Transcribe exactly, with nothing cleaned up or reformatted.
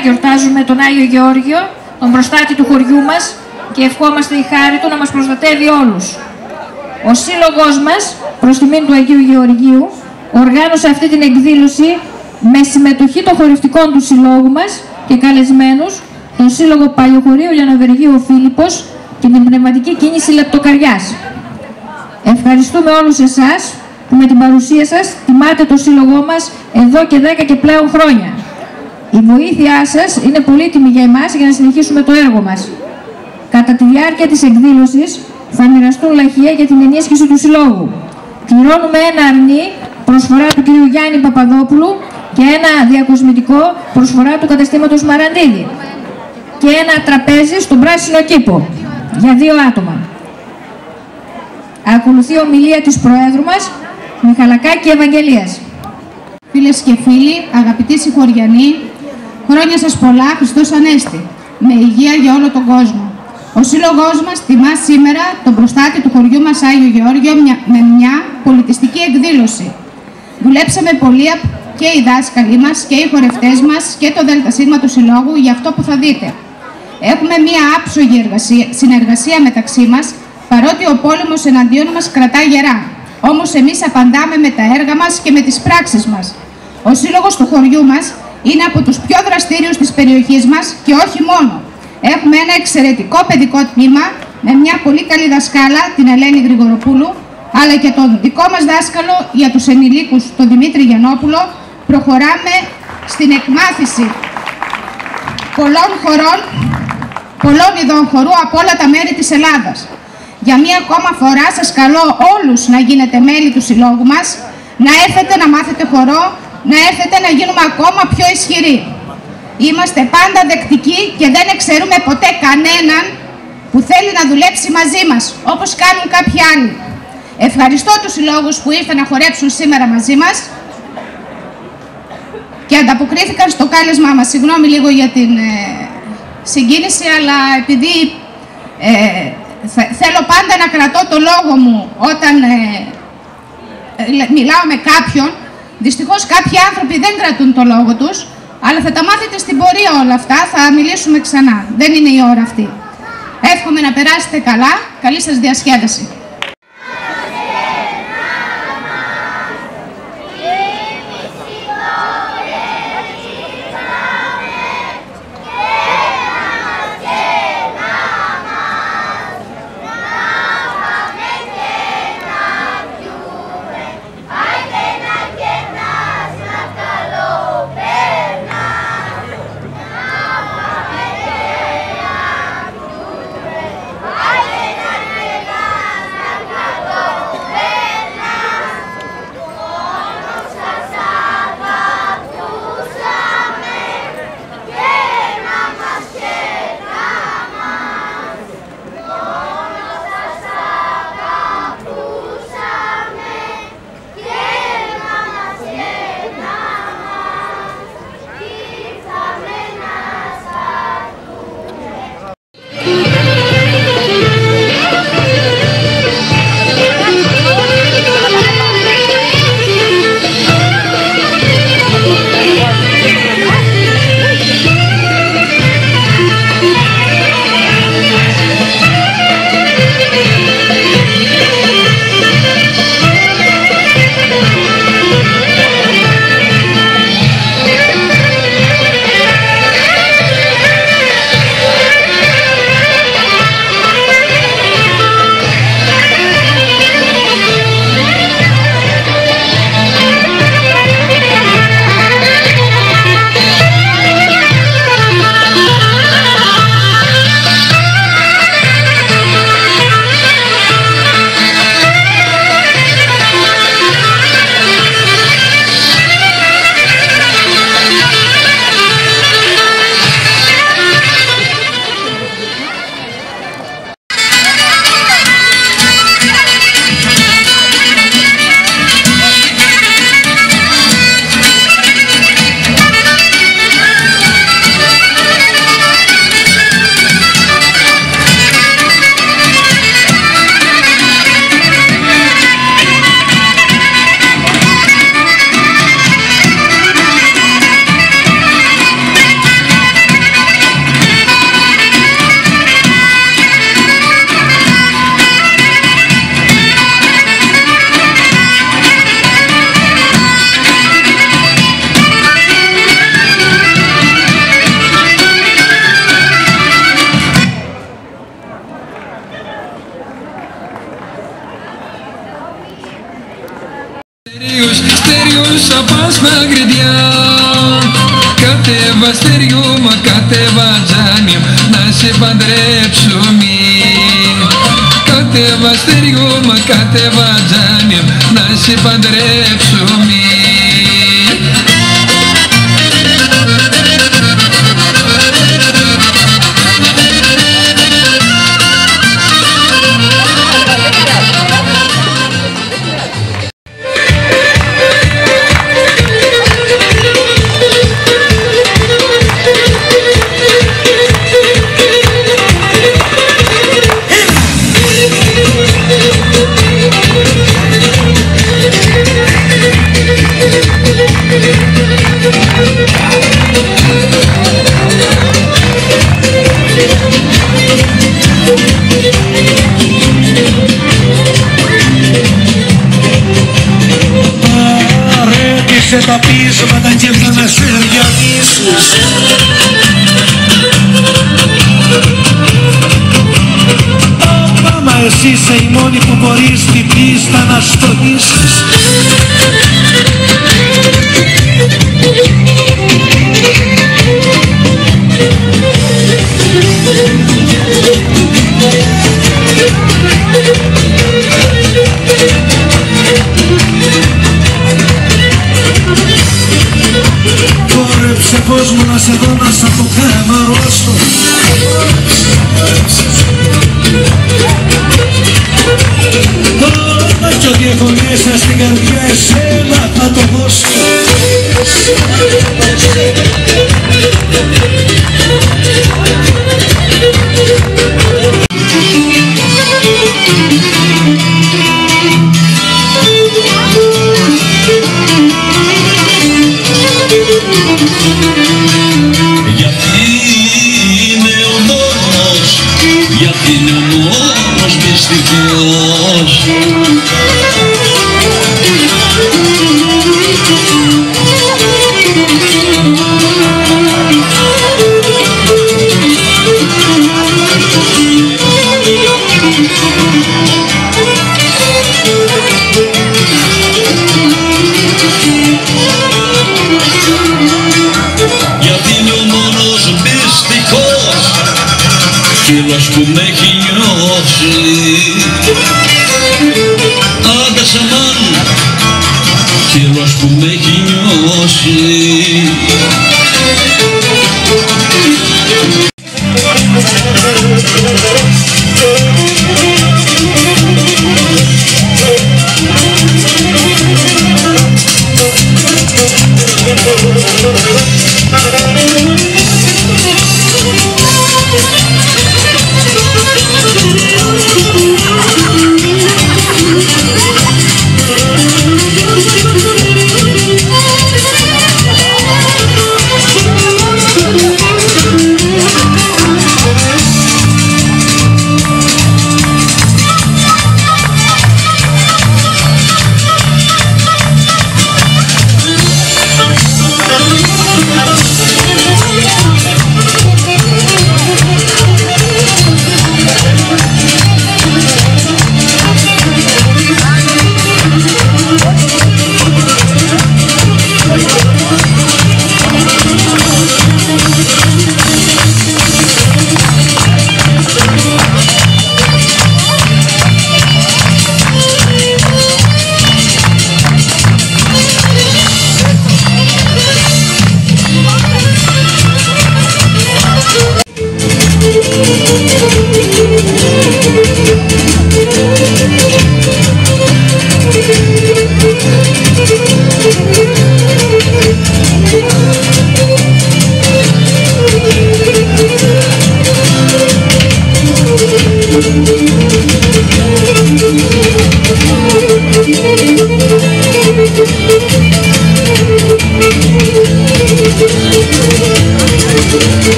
γιορτάζουμε τον Άγιο Γεώργιο, τον προστάτη του χωριού μας και ευχόμαστε η χάρη του να μας προστατεύει όλους. Ο σύλλογος μας, προς τιμήν του Αγίου Γεωργίου, οργάνωσε αυτή την εκδήλωση με συμμετοχή των χορευτικών του συλλόγου μας και καλεσμένους, τον Σύλλογο Παλιοχωρίου Λιανοβεργίου ο Φίλιππος και την Πνευματική Κίνηση Λεπτοκαριάς. Ευχαριστούμε όλους εσάς που με την παρουσία σας τιμάτε το σύλλογό μας εδώ και δέκα και πλέον χρόνια. Η βοήθειά σας είναι πολύτιμη για εμάς για να συνεχίσουμε το έργο μας. Κατά τη διάρκεια της εκδήλωσης θα μοιραστούν λαχεία για την ενίσχυση του συλλόγου. Πληρώνουμε ένα αρνί, προσφορά του κ. Γιάννη Παπαδόπουλου, και ένα διακοσμητικό, προσφορά του καταστήματος Μαραντίδη. Και ένα τραπέζι στον Πράσινο Κήπο για δύο άτομα. Ακολουθεί ομιλία της Προέδρου μας, Μιχαλακάκη Ευαγγελίας. Φίλες και φίλοι, αγαπητοί συγχωριανοί, χρόνια σας πολλά, Χριστός Ανέστη, με υγεία για όλο τον κόσμο. Ο σύλλογός μας τιμά σήμερα τον προστάτη του χωριού μας Άγιο Γεώργιο με μια πολιτιστική εκδήλωση. Δουλέψαμε πολύ και οι δάσκαλοι μας και οι χορευτές μας και το ΔΣ του Συλλόγου για αυτό που θα δείτε. Έχουμε μια άψογη εργασία, συνεργασία μεταξύ μας, παρότι ο πόλεμος εναντίον μας κρατά γερά. Όμως εμείς απαντάμε με τα έργα μας και με τις πράξεις μας. Ο σύλλογος του χωριού μας είναι από τους πιο δραστήριους της περιοχής μας και όχι μόνο. Έχουμε ένα εξαιρετικό παιδικό τμήμα με μια πολύ καλή δασκάλα, την Ελένη Γρηγοροπούλου, αλλά και τον δικό μας δάσκαλο για τους ενηλίκους, τον Δημήτρη Γιαννόπουλο. Προχωράμε στην εκμάθηση πολλών χωρών, πολλών ειδών χορού από όλα τα μέρη της Ελλάδας. Για μία ακόμα φορά σας καλώ όλους να γίνετε μέλη του συλλόγου μας, να έρθετε να μάθετε χορό, να έρθετε να γίνουμε ακόμα πιο ισχυροί. Είμαστε πάντα δεκτικοί και δεν εξαιρούμε ποτέ κανέναν που θέλει να δουλέψει μαζί μας, όπως κάνουν κάποιοι άλλοι. Ευχαριστώ τους συλλόγους που ήρθαν να χορέψουν σήμερα μαζί μας και ανταποκρίθηκαν στο κάλεσμά μας. Συγγνώμη λίγο για την ε, συγκίνηση, αλλά επειδή ε, θέλω πάντα να κρατώ το λόγο μου όταν ε, ε, μιλάω με κάποιον, δυστυχώς κάποιοι άνθρωποι δεν κρατούν το λόγο τους, αλλά θα τα μάθετε στην πορεία όλα αυτά, θα μιλήσουμε ξανά. Δεν είναι η ώρα αυτή. Εύχομαι να περάσετε καλά. Καλή σας διασκέδαση. όσα πας μακριά. Κατέβα στεριούμα, κατέβα τζάνι να σε παντρέψουμε. Κατέβα στεριούμα, κατέβα τζάνι να σε παντρέψουμε. Σε τα πείσματα και θα με στεριανίσεις. Μα εσύ είσαι η μόνη που μπορείς την πίστα να στολίσεις. Κόρεψε κόσμο να σε δω, να σ' αποκαμαρώσω. Τώρα κι ό,τι έχω μέσα στην καρδιά εσένα θα το δώσω. Γιατί είναι ο μόνος, γιατί είναι ο μόνος μυστικός. Φίλος που με έχει νιώσει, άντε σε μάν, φίλος που με έχει νιώσει. Thank you.